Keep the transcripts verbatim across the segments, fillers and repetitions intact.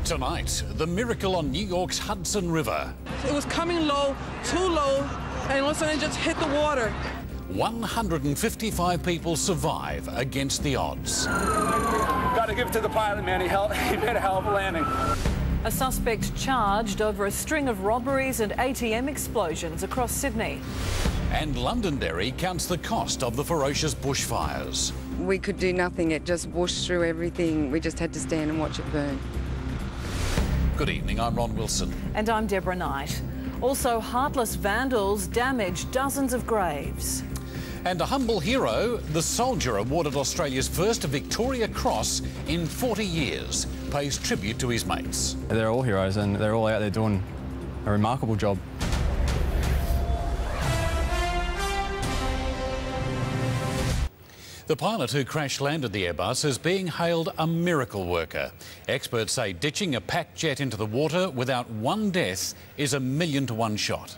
Tonight, the miracle on New York's Hudson River. It was coming low, too low, and all of a sudden it just hit the water. one hundred fifty-five people survive against the odds. Got to give it to the pilot, man. He, held, he made a hell of a landing. A suspect charged over a string of robberies and A T M explosions across Sydney. And Londonderry counts the cost of the ferocious bushfires. We could do nothing. It just washed through everything. We just had to stand and watch it burn. Good evening, I'm Ron Wilson. And I'm Deborah Knight. Also, heartless vandals damaged dozens of graves. And a humble hero, the soldier awarded Australia's first Victoria Cross in forty years, pays tribute to his mates. They're all heroes and they're all out there doing a remarkable job. The pilot who crash-landed the Airbus is being hailed a miracle worker. Experts say ditching a packed jet into the water without one death is a million to one shot.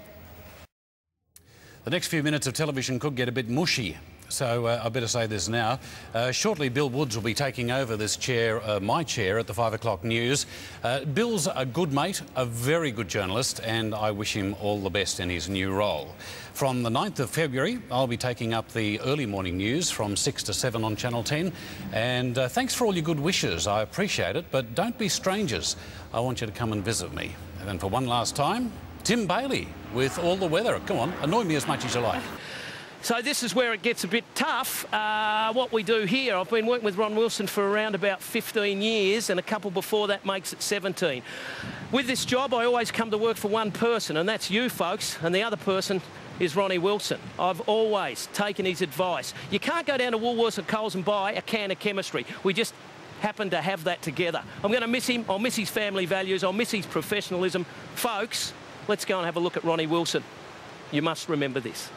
The next few minutes of television could get a bit mushy, so uh, I better say this now. Uh, shortly, Bill Woods will be taking over this chair, uh, my chair, at the five o'clock news. Uh, Bill's a good mate, a very good journalist, and I wish him all the best in his new role. From the ninth of February, I'll be taking up the early morning news from six to seven on Channel ten. And uh, thanks for all your good wishes. I appreciate it, but don't be strangers. I want you to come and visit me. And for one last time, Tim Bailey with all the weather. Come on, annoy me as much as you like. So this is where it gets a bit tough. Uh, what we do here, I've been working with Ron Wilson for around about fifteen years, and a couple before that makes it seventeen. With this job, I always come to work for one person, and that's you folks, and the other person is Ronnie Wilson. I've always taken his advice. You can't go down to Woolworths or Coles and buy a can of chemistry. We just happen to have that together. I'm going to miss him. I'll miss his family values. I'll miss his professionalism. Folks, let's go and have a look at Ronnie Wilson. You must remember this.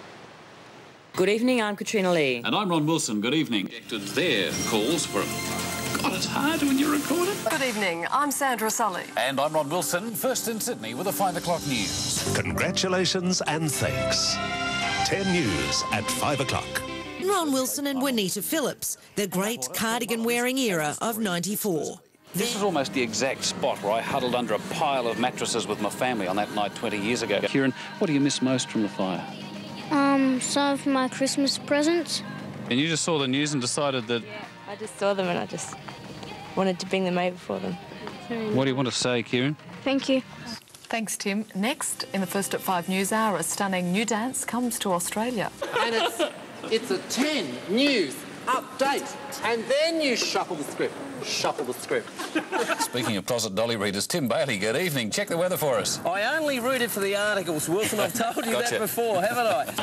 Good evening, I'm Katrina Lee. And I'm Ron Wilson. Good evening. Their calls for... God, it's hard when you record it. Good evening, I'm Sandra Sully. And I'm Ron Wilson, first in Sydney with the five o'clock news. Congratulations and thanks. ten News at five o'clock. Ron Wilson and Juanita Phillips, the great cardigan-wearing era of ninety-four. This is almost the exact spot where I huddled under a pile of mattresses with my family on that night twenty years ago. Kieran, what do you miss most from the fire? Um, some of my Christmas presents. And you just saw the news and decided that... Yeah, I just saw them and I just wanted to bring them over for them. What do you want to say, Kieran? Thank you. Thanks, Tim. Next, in the First at Five News Hour, a stunning new dance comes to Australia. And it's, it's a ten News update. And then you shuffle the script. Shuffle the script. Speaking of closet dolly readers, Tim Bailey, good evening. Check the weather for us. I only rooted for the articles, Wilson. I've told you Gotcha. that before, haven't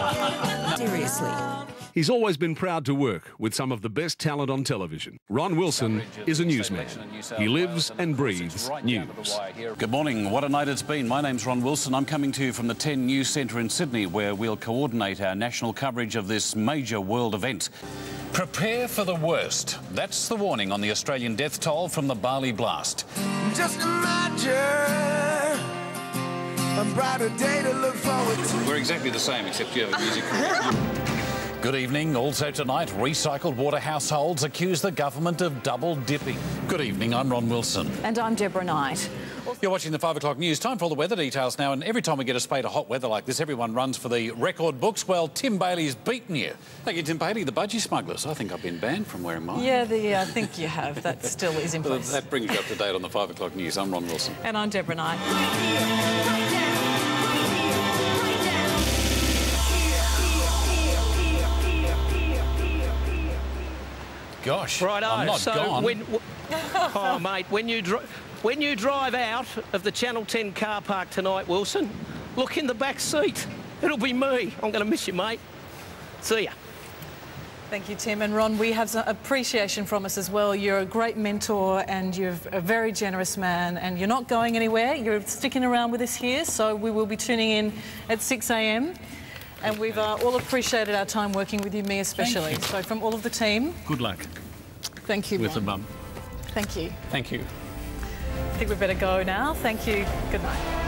I? Seriously. He's always been proud to work with some of the best talent on television. Ron Wilson is a newsman. He lives and breathes news. Good morning. What a night it's been. My name's Ron Wilson. I'm coming to you from the ten News Centre in Sydney, where we'll coordinate our national coverage of this major world event. Prepare for the worst. That's the warning on the Australian death toll from the Bali blast. Just imagine a brighter day to look forward to. We're exactly the same, except you have a music career. Good evening. Also tonight, recycled water households accuse the government of double dipping. Good evening. I'm Ron Wilson. And I'm Deborah Knight. You're watching the five o'clock news. Time for all the weather details now. And every time we get a spate of hot weather like this, everyone runs for the record books. Well, Tim Bailey's beaten you. Thank you, Tim Bailey, the budgie smugglers. I think I've been banned from wearing mine. Yeah, the, I think you have. That still is in place. That brings you up to date on the five o'clock news. I'm Ron Wilson. And I'm Deborah Knight. Gosh, right, I'm not so gone. When, oh, mate, when you, dri when you drive out of the Channel ten car park tonight, Wilson, look in the back seat. It'll be me. I'm going to miss you, mate. See ya. Thank you, Tim. And Ron, we have some appreciation from us as well. You're a great mentor and you're a very generous man, and you're not going anywhere. You're sticking around with us here, so we will be tuning in at six A M And we've uh, all appreciated our time working with you, me especially. So from all of the team... Good luck. Thank you, with Ron. the mum. Thank you. Thank you. I think we better go now. Thank you. Good night.